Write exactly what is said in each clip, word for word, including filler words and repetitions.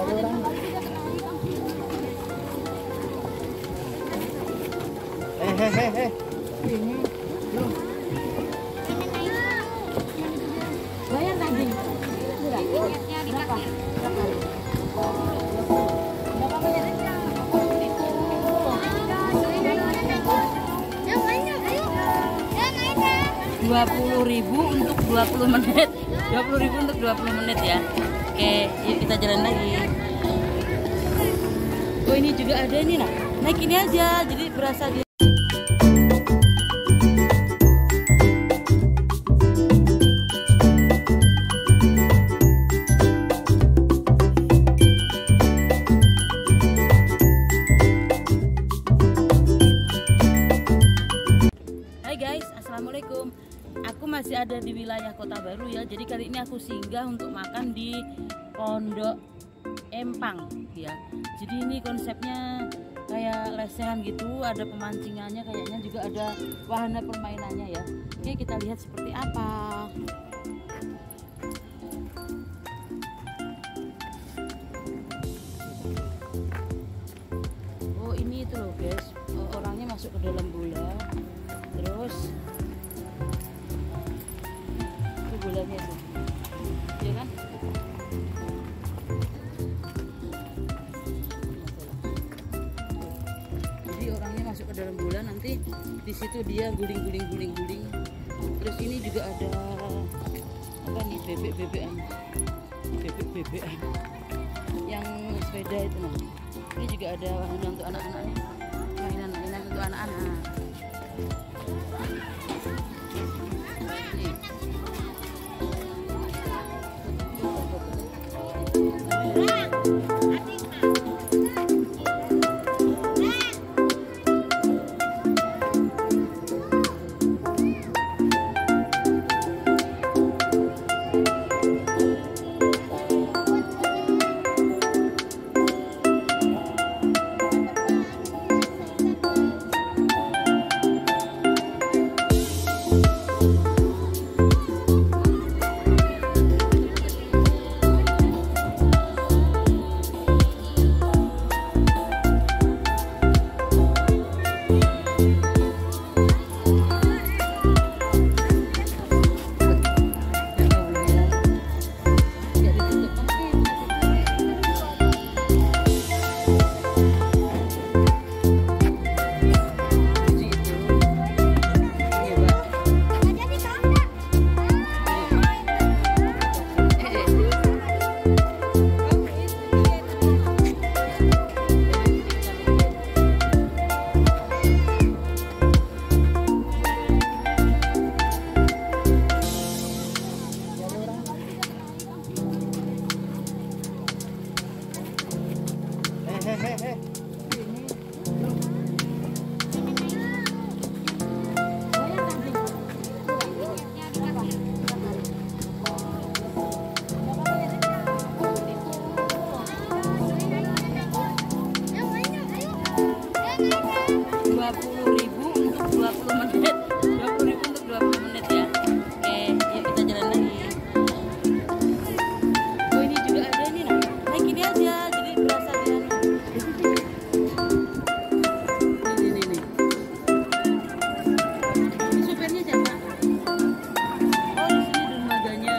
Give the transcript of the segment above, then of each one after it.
Hehehe. Bayar tadi. Berapa? Berapa? Dua puluh ribu untuk dua puluh menit. Dua puluh ribu untuk dua puluh menit ya. Oke, yuk kita jalan lagi. Oh ini juga ada ini nah. Naik ini aja, jadi berasa dia. Assalamualaikum, aku masih ada di wilayah Kota Baru ya. Jadi kali ini aku singgah untuk makan di Pondok Empang ya. Jadi ini konsepnya kayak lesehan gitu, ada pemancingannya, kayaknya juga ada wahana permainannya ya. Oke, kita lihat seperti apa. Oh ini itu loh guys, orangnya masuk ke dalam bola, terus bolanya tuh, ya kan? Jadi orangnya masuk ke dalam bola, nanti di situ dia guling-guling guling-guling. Terus ini juga ada apa nih, bebek-bebekan, bebek-bebekan yang sepeda itu nah. Ini juga ada wahana untuk anak-anak nih, mainan-mainan untuk anak-anak. dua puluh ribu untuk dua puluh menit. dua puluh ribu untuk dua puluh menit ya. Oke, yuk kita jalan lagi. Oh ini juga ada ini nah. Naik ini aja, jadi berasa dia. Ini ini nih. Ini supirnya siapa? Oh di sini dermaganya.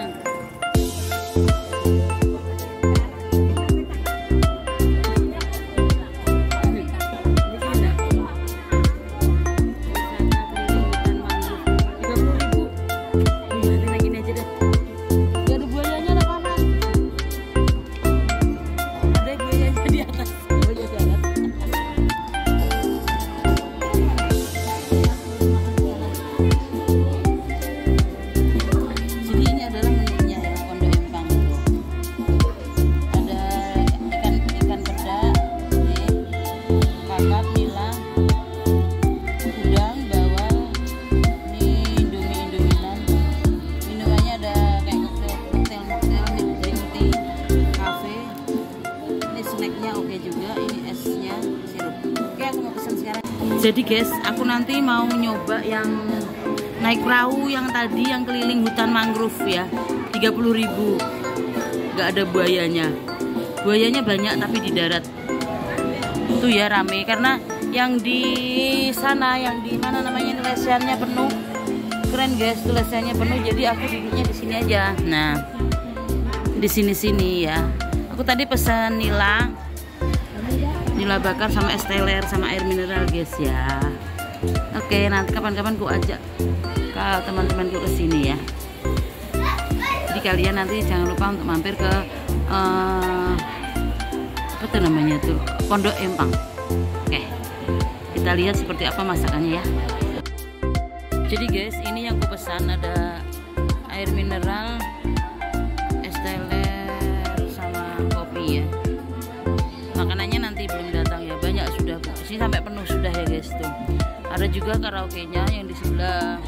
Jadi guys, aku nanti mau nyoba yang naik perahu yang tadi yang keliling hutan mangrove ya, tiga puluh ribu, nggak ada buayanya. buayanya banyak tapi di darat itu ya rame, karena yang di sana, yang di mana namanya, lesehannya penuh. Keren guys, tuh lesehannya penuh, jadi aku duduknya di sini aja. Nah, di sini-sini ya. Aku tadi pesan nila, nila bakar sama es teler sama air mineral guys ya. Oke, nanti kapan-kapan ku ajak ke teman-temanku ke sini ya. Jadi kalian nanti jangan lupa untuk mampir ke uh, apa tuh namanya tuh, Pondok Empang. Oke, kita lihat seperti apa masakannya ya. Jadi guys, ini yang ku pesan ada air mineral, es teler sama kopi ya. Makanannya nanti belum datang ya, banyak sudah, sini sampai penuh sudah ya guys tuh. Ada juga karaoke-nya yang di sebelah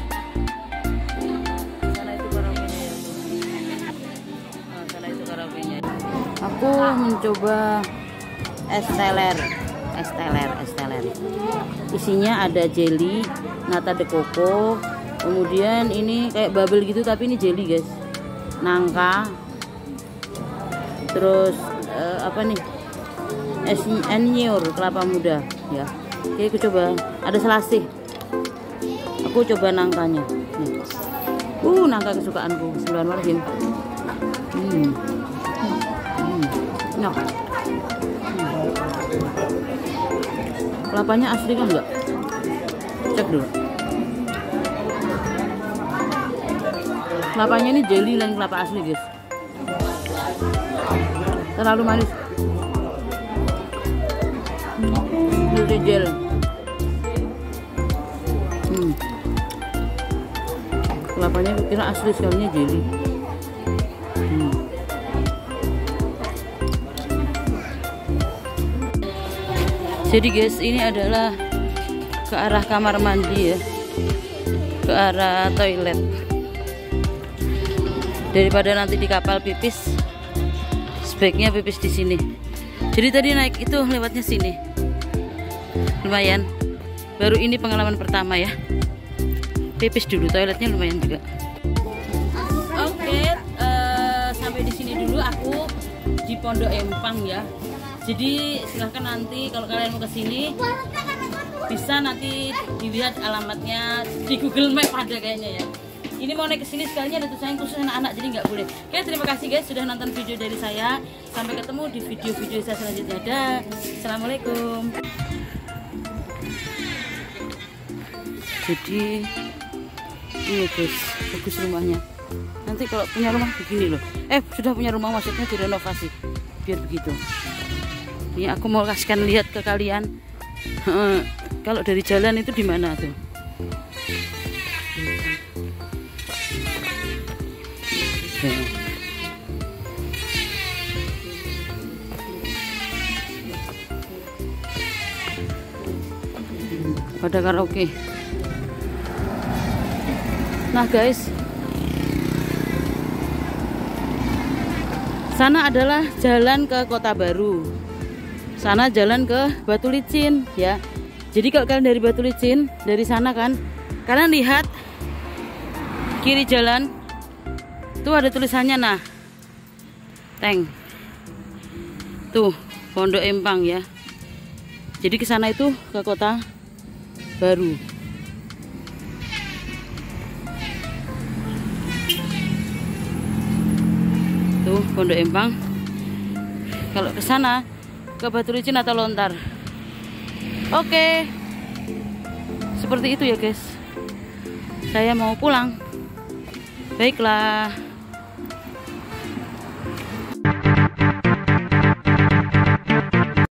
sana, itu karaoke-nya ya. Nah, sana itu karaoke-nya. Aku mencoba es teler, es teler, es teler. Isinya ada jelly, nata de coco, kemudian ini kayak bubble gitu tapi ini jelly guys, nangka, terus uh, apa nih, es eniur kelapa muda ya. Oke, aku coba, ada selasih, aku coba nangkanya nih. Uh nangka kesukaanku, Bismillahirrahmanirrahim. hmm. hmm. Nah. Kelapanya asli kan enggak? Cek dulu. Kelapanya ini jelly dan kelapa asli guys. Terlalu manis. Ini gel. Hmm. Kelapanya kira asli, sekalinya jelly. Hmm. Jadi guys, ini adalah ke arah kamar mandi ya, ke arah toilet. Daripada nanti di kapal pipis, sebaiknya pipis di sini. Jadi tadi naik itu lewatnya sini, lumayan. Baru ini pengalaman pertama ya, pipis dulu, toiletnya lumayan juga. Oke, uh, sampai di sini dulu aku di Pondok Empang ya. Jadi silahkan nanti kalau kalian mau kesini bisa nanti dilihat alamatnya di Google Map, ada kayaknya ya. Ini mau naik kesini sekalinya ada tulisan khusus anak-anak, jadi nggak boleh. Oke, terima kasih guys sudah nonton video dari saya. Sampai ketemu di video-video saya selanjutnya. Dah, assalamualaikum. Jadi ini guys, bagus rumahnya. Nanti kalau punya rumah begini loh. Eh sudah punya rumah, maksudnya direnovasi biar begitu. Ini aku mau kasihkan lihat ke kalian. Kalau dari jalan itu di mana tuh? Ada karaoke. Nah guys, sana adalah jalan ke Kota Baru. Sana jalan ke Batu Licin ya. Jadi kalau kalian dari Batu Licin, dari sana kan, kalian lihat kiri jalan tuh ada tulisannya, nah Teng tuh Pondok Empang ya. Jadi ke sana itu ke Kota Baru. Tuh Pondok Empang. Kalau ke sana ke Batu Licin atau Lontar. Oke, seperti itu ya guys. Saya mau pulang. Baiklah.